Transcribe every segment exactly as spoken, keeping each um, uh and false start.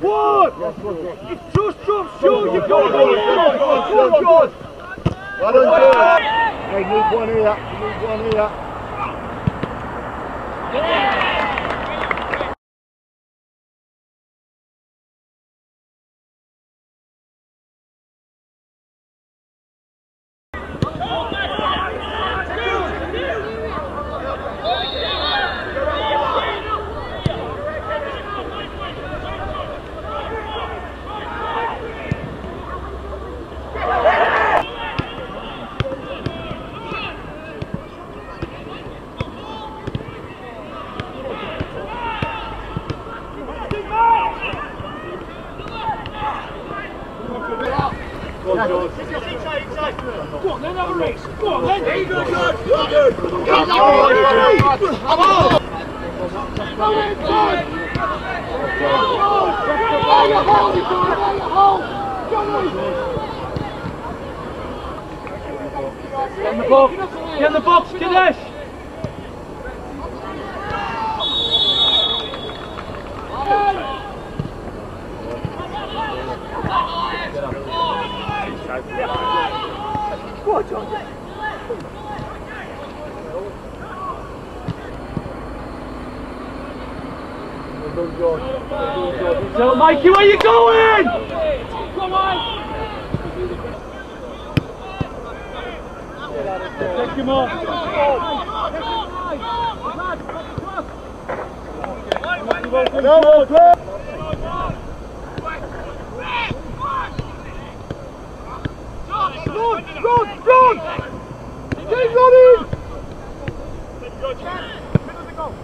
One! It's just jump, shoot, you've got to go in! Go on, George! Well done, George! Hey, you need one here, you need one here. Go on, George. Go on, then have a race. Go on, then. There you go, George. Go, George. Come on. Come on. Get in the box. Get in the box, Kadesh. Go on, John. Well done, George. Well done, George. So, Mikey, where you going? Come on. Take him off. No, no, Run! Run! Run! Keep running! Middle of the goal.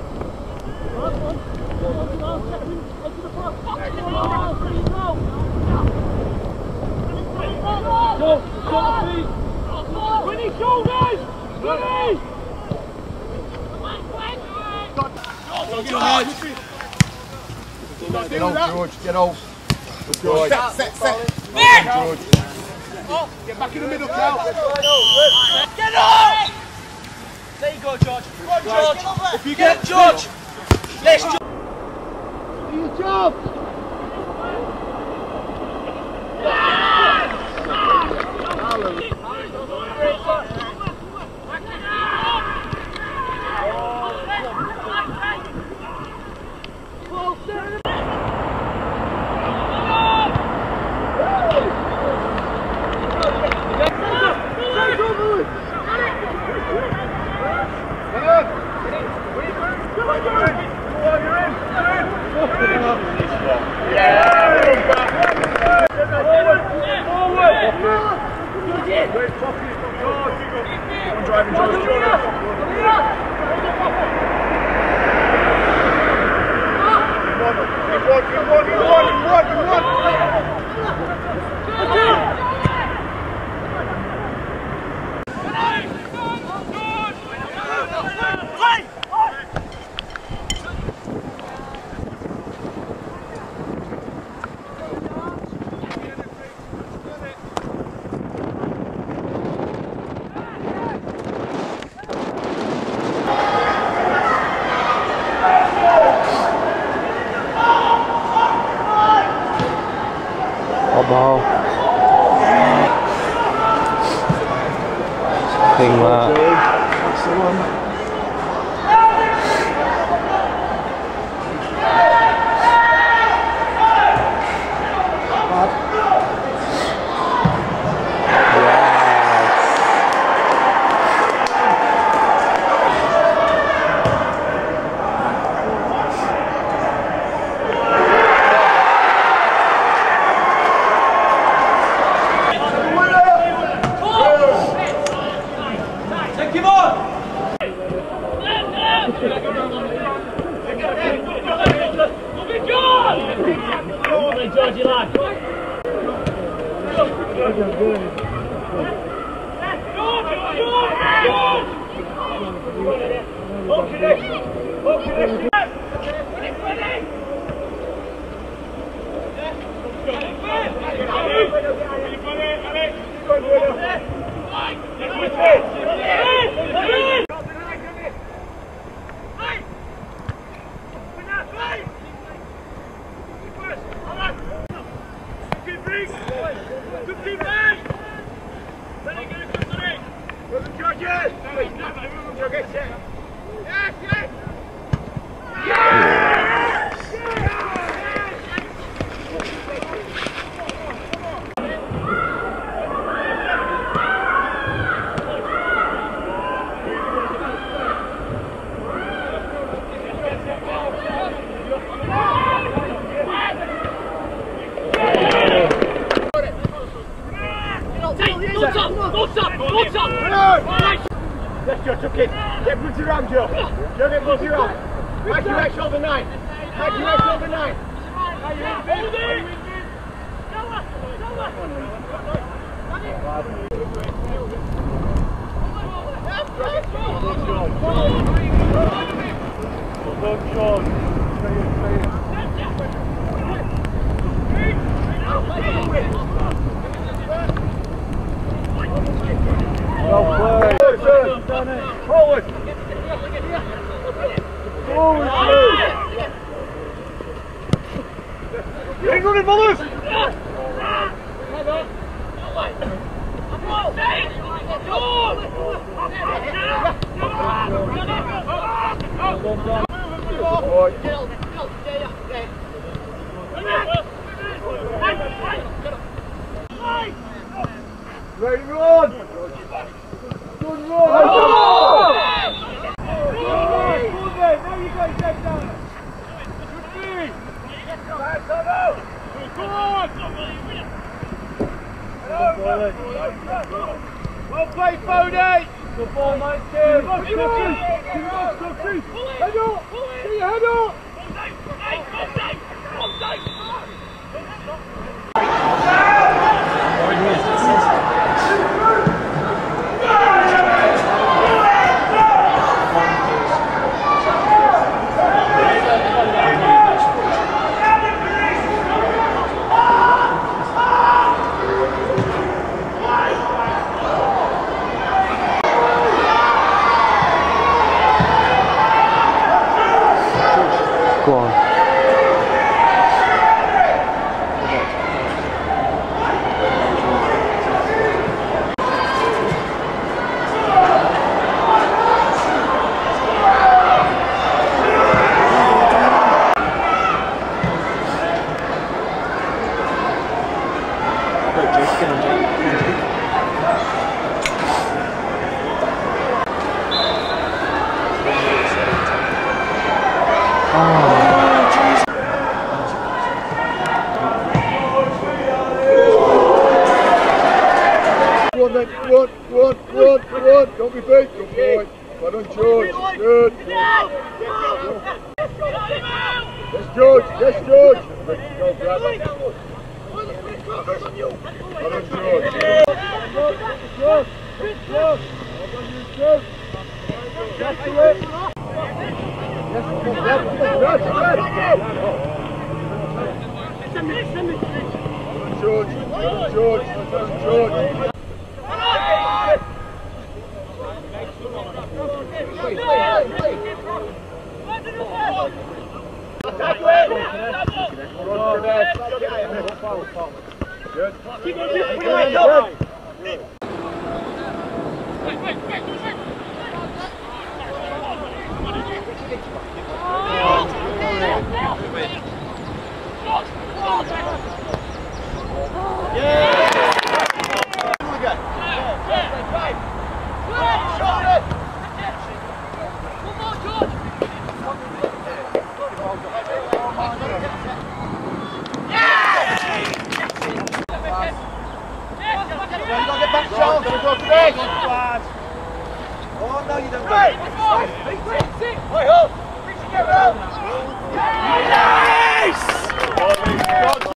Go! Go! Winnie, shoulders! Winnie! Get off, George, get off. George. Set, set, set. George. Oh, get back in the middle, Cal. Get up! There you go, George. Go on, George. If you get George. Let's George. Do your job. Ball. Thing that. That's the one. Georgie lad. First. Let's go, took it. Get Booty around, Joe. Joe, get Booty around. Make your X over nine. Make your X over nine. Hold it! Forward! Forward! Keep running, Mullers! Ready, run! Good run! Oh! There you go, take down. Good feed. Come on! Well played, Bodie! Good ball, mate. Head up! Get your head up! Go on. Run, run, run, run, run, don't be big, good boy. Well done, George. Good. Yes, George, yes, George. Go, grab it. Well done, George. George, George, George. Well done, you, George. Yes, to it. Yes, come on, grab it, grab it, grab it. George, George, George, George. Oh no, you don't. Right, sit, sit. Right, hold. Reach and get round. Nice!